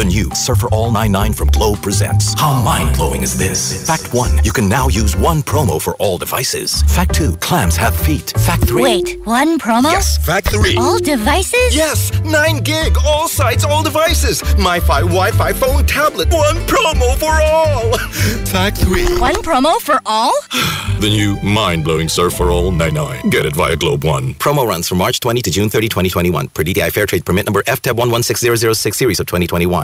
The new SURF4ALL99 from Globe presents How Mind-Blowing Is This? Fact 1. You can now use one promo for all devices. Fact 2. Clams have feet. Fact 3. Wait, one promo? Yes. Fact 3. All devices? Yes. 9 gig. All sites, all devices. MiFi, Wi-Fi, phone, tablet. One promo for all. Fact 3. One promo for all? The new mind-blowing SURF4ALL99. Get it via Globe One. Promo runs from March 20 to June 30, 2021. Per DTI Fairtrade Permit number FTEB 1160006 series of 2021.